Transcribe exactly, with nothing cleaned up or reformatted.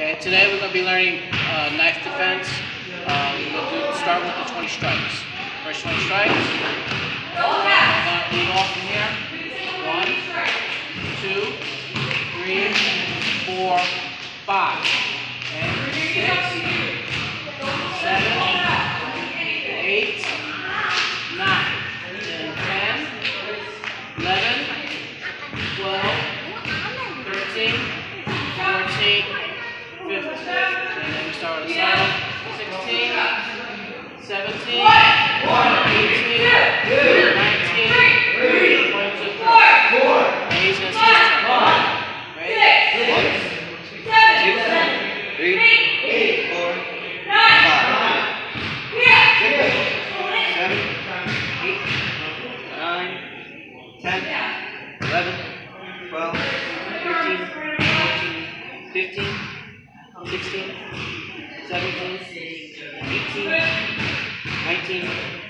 Okay, today we're going to be learning uh, knife defense. Uh, we're going to start with the twenty strikes. First twenty strikes. We're going to lead off from here. One, two, three, four, five. And six, seven, eight, nine, and ten, eleven, twelve, thirteen, fourteen, fifteen. And then we start on the side. sixteen, seventeen, eighteen, nineteen, twenty-two. And he's going to see his turn. Ready? One, two, three, four, five, six, seven, eight, nine, ten, eleven, twelve, thirteen, fourteen, fifteen, sixteen, seventeen, eighteen, nineteen,